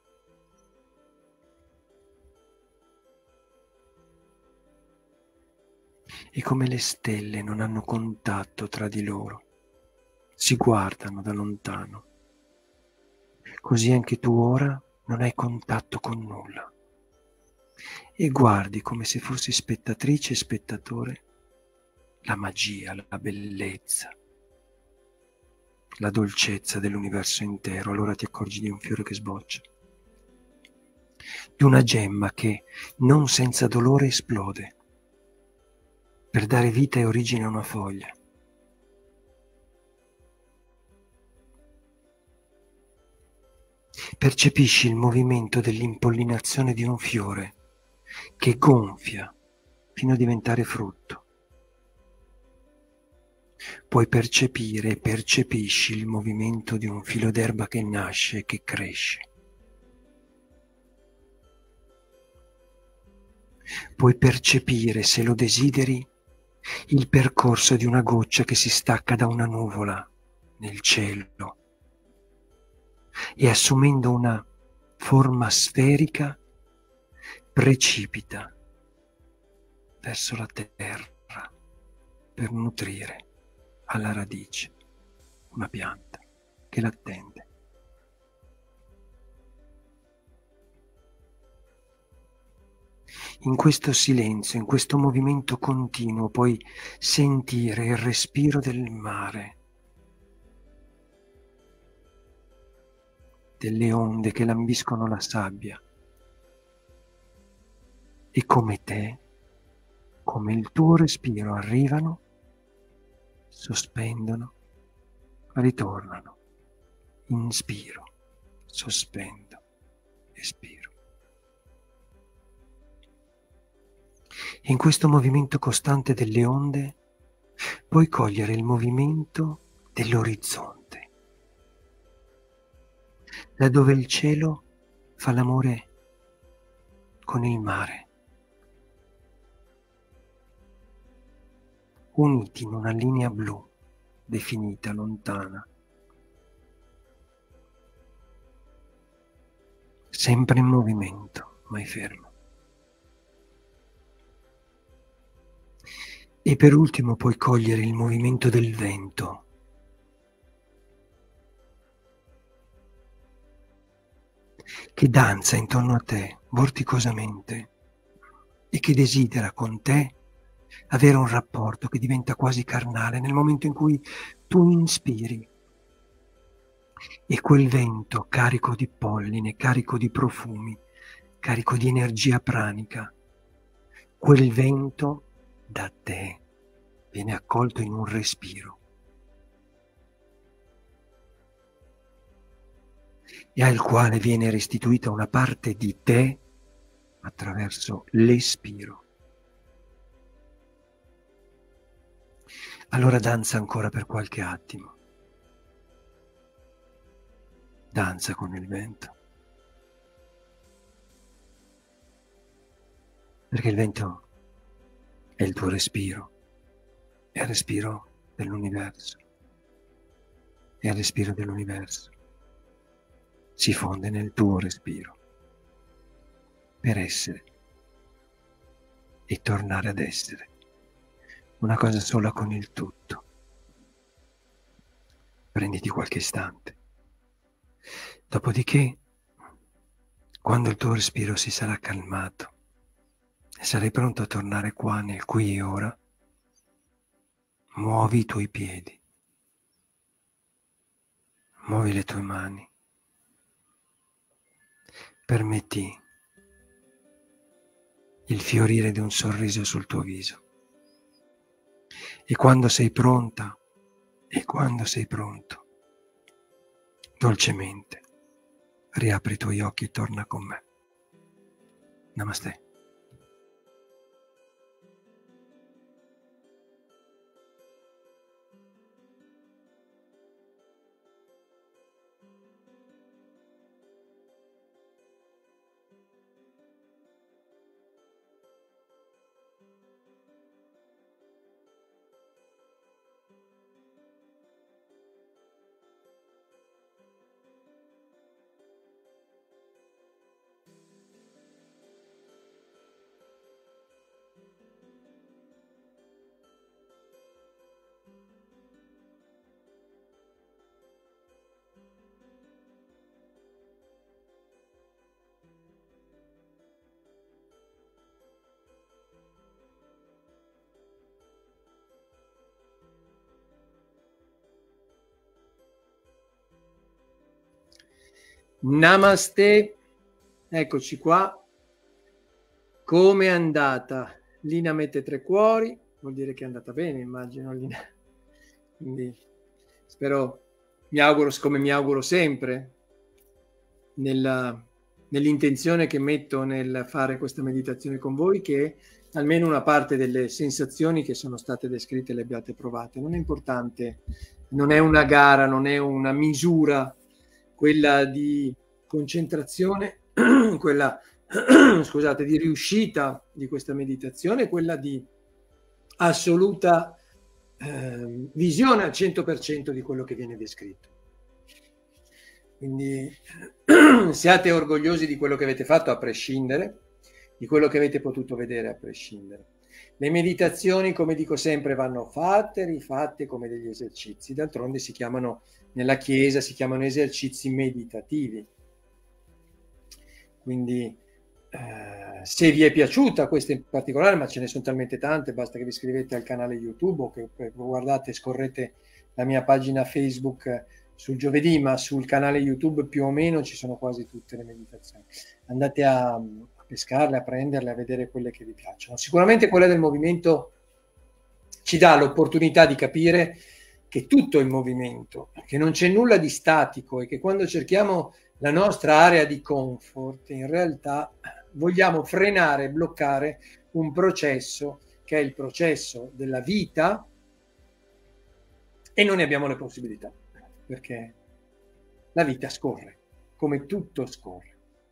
E come le stelle non hanno contatto tra di loro, si guardano da lontano, così anche tu ora non hai contatto con nulla e guardi come se fossi spettatrice e spettatore la magia, la bellezza, la dolcezza dell'universo intero. Allora ti accorgi di un fiore che sboccia, di una gemma che non senza dolore esplode per dare vita e origine a una foglia. Percepisci il movimento dell'impollinazione di un fiore che gonfia fino a diventare frutto. Puoi percepire e percepisci il movimento di un filo d'erba che nasce e che cresce. Puoi percepire, se lo desideri, il percorso di una goccia che si stacca da una nuvola nel cielo e assumendo una forma sferica precipita verso la terra per nutrire alla radice una pianta che l'attende. In questo silenzio, in questo movimento continuo, puoi sentire il respiro del mare, delle onde che lambiscono la sabbia e come te, come il tuo respiro arrivano, sospendono, ritornano, inspiro, sospendo, espiro. In questo movimento costante delle onde puoi cogliere il movimento dell'orizzonte, da dove il cielo fa l'amore con il mare, uniti in una linea blu definita, lontana, sempre in movimento, mai fermo. E per ultimo puoi cogliere il movimento del vento, che danza intorno a te vorticosamente e che desidera con te avere un rapporto che diventa quasi carnale nel momento in cui tu inspiri e quel vento carico di polline, carico di profumi, carico di energia pranica, quel vento da te viene accolto in un respiro e al quale viene restituita una parte di te attraverso l'espiro. Allora danza ancora per qualche attimo. Danza con il vento. Perché il vento è il tuo respiro, è il respiro dell'universo. E il respiro dell'universo si fonde nel tuo respiro per essere e tornare ad essere una cosa sola con il tutto. Prenditi qualche istante. Dopodiché, quando il tuo respiro si sarà calmato e sarai pronto a tornare qua nel qui e ora, muovi i tuoi piedi, muovi le tue mani, permetti il fiorire di un sorriso sul tuo viso. E quando sei pronta, e quando sei pronto, dolcemente, riapri i tuoi occhi e torna con me. Namaste. Namaste, eccoci qua. Come è andata? Lina mette tre cuori, vuol dire che è andata bene, immagino, Lina. Quindi spero, mi auguro, siccome mi auguro sempre, nella, nell'intenzione che metto nel fare questa meditazione con voi, che almeno una parte delle sensazioni che sono state descritte le abbiate provate. Non è importante, non è una gara, non è una misura, quella di concentrazione, quella scusate, di riuscita di questa meditazione, quella di assoluta eh, visione al cento per cento di quello che viene descritto. Quindi siate orgogliosi di quello che avete fatto a prescindere, di quello che avete potuto vedere a prescindere. Le meditazioni, come dico sempre, vanno fatte, rifatte come degli esercizi. D'altronde si chiamano, nella Chiesa, si chiamano esercizi meditativi. Quindi eh, se vi è piaciuta questa in particolare, ma ce ne sono talmente tante, basta che vi iscrivete al canale YouTube o che guardate, scorrete la mia pagina Facebook sul giovedì, ma sul canale YouTube più o meno ci sono quasi tutte le meditazioni. Andate a, a pescarle, a prenderle, a vedere quelle che vi piacciono. Sicuramente quella del movimento ci dà l'opportunità di capire che tutto è in movimento, che non c'è nulla di statico e che quando cerchiamo la nostra area di comfort, in realtà vogliamo frenare, bloccare un processo che è il processo della vita e non ne abbiamo le possibilità, perché la vita scorre, come tutto scorre.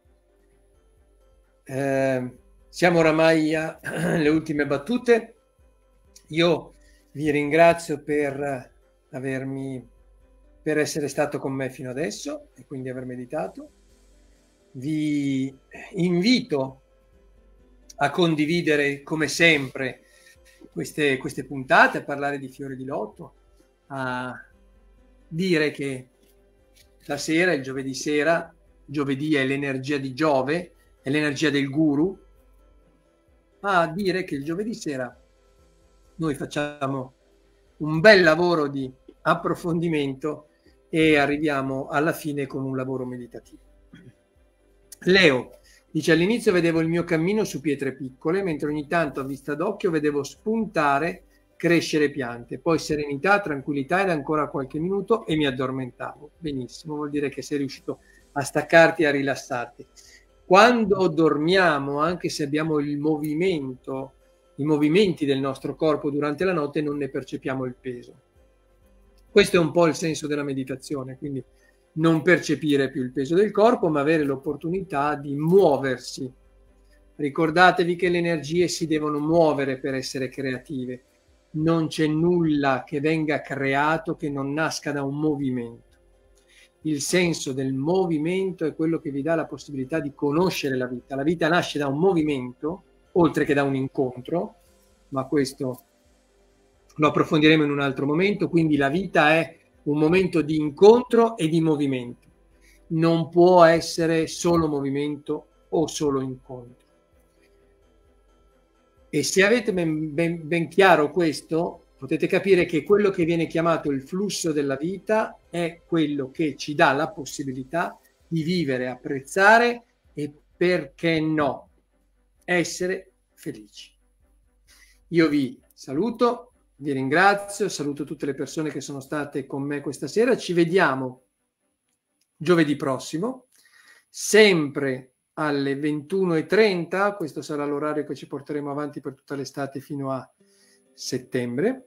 Eh, siamo oramai alle ultime battute. Io vi ringrazio per avermi, per essere stato con me fino adesso e quindi aver meditato. Vi invito a condividere come sempre queste, queste puntate, a parlare di fiori di lotto, a dire che la sera, il giovedì sera, giovedì è l'energia di Giove, è l'energia del guru, a dire che il giovedì sera noi facciamo un bel lavoro di approfondimento e arriviamo alla fine con un lavoro meditativo. Leo dice: all'inizio vedevo il mio cammino su pietre piccole, mentre ogni tanto a vista d'occhio vedevo spuntare, crescere piante, poi serenità, tranquillità ed ancora qualche minuto e mi addormentavo. Benissimo, vuol dire che sei riuscito a staccarti e a rilassarti. Quando dormiamo, anche se abbiamo il movimento, i movimenti del nostro corpo durante la notte, non ne percepiamo il peso. Questo è un po' il senso della meditazione, quindi non percepire più il peso del corpo, ma avere l'opportunità di muoversi. Ricordatevi che le energie si devono muovere per essere creative. Non c'è nulla che venga creato che non nasca da un movimento. Il senso del movimento è quello che vi dà la possibilità di conoscere la vita. La vita nasce da un movimento, oltre che da un incontro, ma questo lo approfondiremo in un altro momento. Quindi la vita è un momento di incontro e di movimento. Non può essere solo movimento o solo incontro. E se avete ben, ben, ben chiaro questo, potete capire che quello che viene chiamato il flusso della vita è quello che ci dà la possibilità di vivere, apprezzare e, perché no, essere felici. Io vi saluto, vi ringrazio, saluto tutte le persone che sono state con me questa sera. Ci vediamo giovedì prossimo, sempre alle ventuno e trenta. Questo sarà l'orario che ci porteremo avanti per tutta l'estate fino a settembre.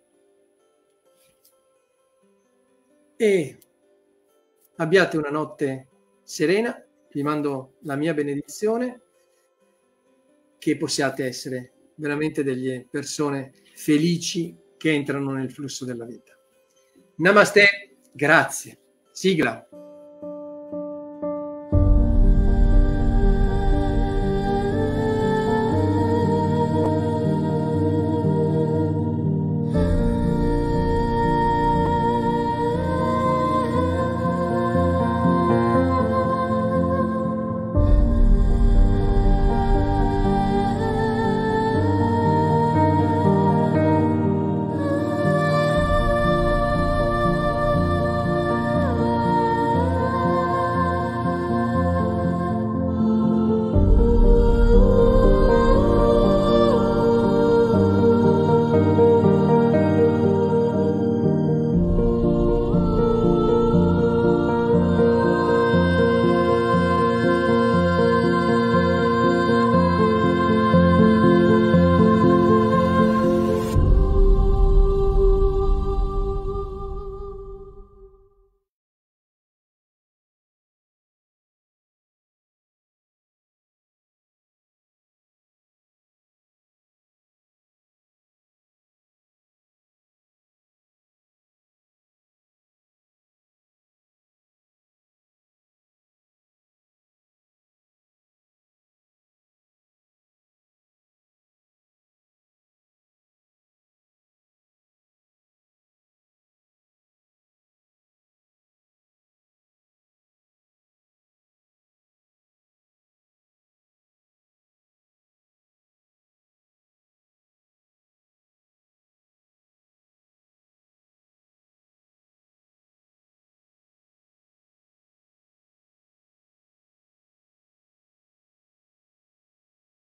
E abbiate una notte serena. Vi mando la mia benedizione, che possiate essere veramente delle persone felici che entrano nel flusso della vita. Namaste, grazie. Sigla.